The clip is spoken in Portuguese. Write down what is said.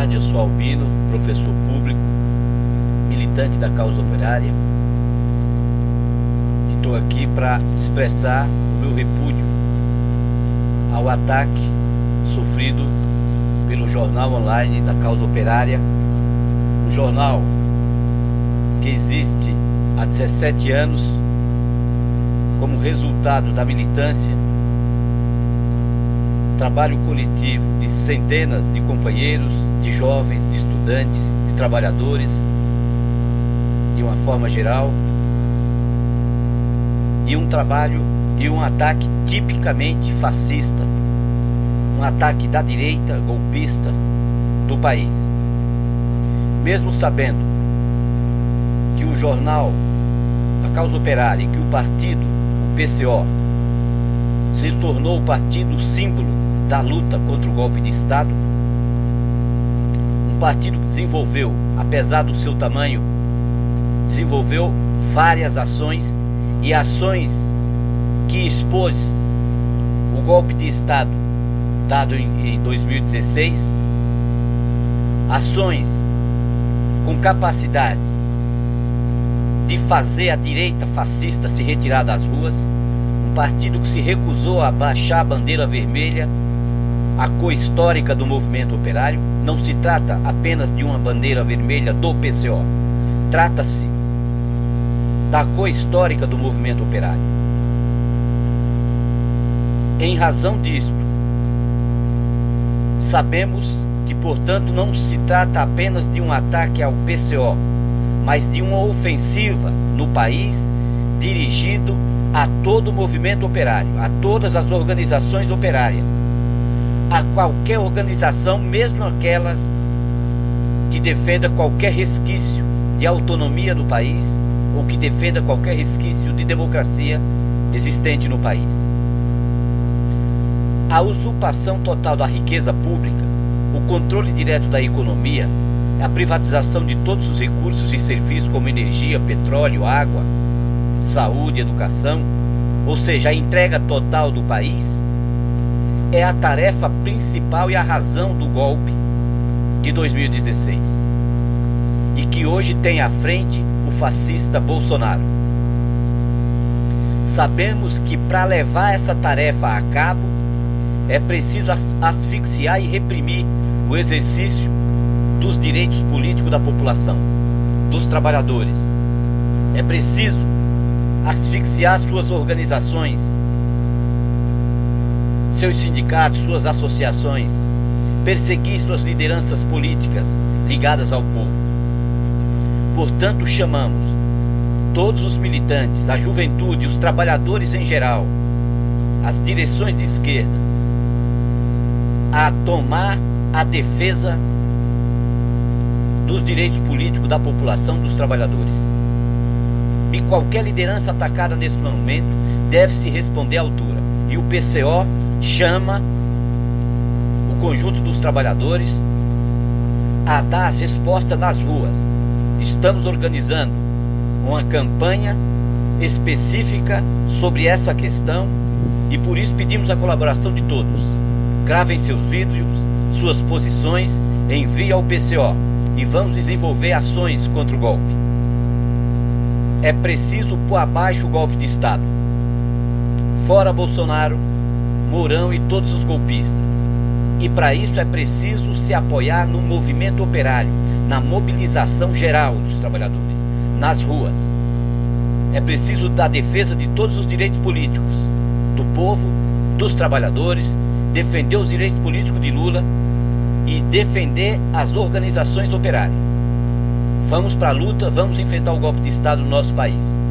tarde, eu sou Albino, professor público, militante da causa operária. Estou aqui para expressar o meu repúdio ao ataque sofrido pelo jornal online da causa operária, um jornal que existe há 17 anos como resultado da militância, trabalho coletivo de centenas de companheiros, de jovens, de estudantes, de trabalhadores, de uma forma geral, e um trabalho e um ataque tipicamente fascista, um ataque da direita golpista do país. Mesmo sabendo que o jornal da causa operária e que o partido, o PCO, se tornou o partido símbolo da luta contra o golpe de Estado, um partido que desenvolveu, apesar do seu tamanho, desenvolveu várias ações e ações que expôs o golpe de Estado dado em 2016, ações com capacidade de fazer a direita fascista se retirar das ruas, um partido que se recusou a baixar a bandeira vermelha, a cor histórica do movimento operário. Não se trata apenas de uma bandeira vermelha do PCO, trata-se da cor histórica do movimento operário. Em razão disto, sabemos que, portanto, não se trata apenas de um ataque ao PCO, mas de uma ofensiva no país dirigido a todo o movimento operário, a todas as organizações operárias, a qualquer organização, mesmo aquelas que defenda qualquer resquício de autonomia no país ou que defenda qualquer resquício de democracia existente no país. A usurpação total da riqueza pública, o controle direto da economia, a privatização de todos os recursos e serviços como energia, petróleo, água, saúde, educação, ou seja, a entrega total do país, é a tarefa principal e a razão do golpe de 2016 e que hoje tem à frente o fascista Bolsonaro. Sabemos que para levar essa tarefa a cabo é preciso asfixiar e reprimir o exercício dos direitos políticos da população, dos trabalhadores. É preciso asfixiar suas organizações, seus sindicatos, suas associações, perseguir suas lideranças políticas ligadas ao povo. Portanto, chamamos todos os militantes, a juventude, os trabalhadores em geral, as direções de esquerda, a tomar a defesa dos direitos políticos da população, dos trabalhadores. E qualquer liderança atacada nesse momento deve se responder à altura. E o PCO chama o conjunto dos trabalhadores a dar as respostas nas ruas. Estamos organizando uma campanha específica sobre essa questão e por isso pedimos a colaboração de todos. Gravem seus vídeos, suas posições, enviem ao PCO e vamos desenvolver ações contra o golpe. É preciso pôr abaixo o golpe de Estado. Fora Bolsonaro, Mourão e todos os golpistas. E para isso é preciso se apoiar no movimento operário, na mobilização geral dos trabalhadores, nas ruas. É preciso da defesa de todos os direitos políticos, do povo, dos trabalhadores, defender os direitos políticos de Lula e defender as organizações operárias. Vamos para a luta, vamos enfrentar o golpe de Estado no nosso país.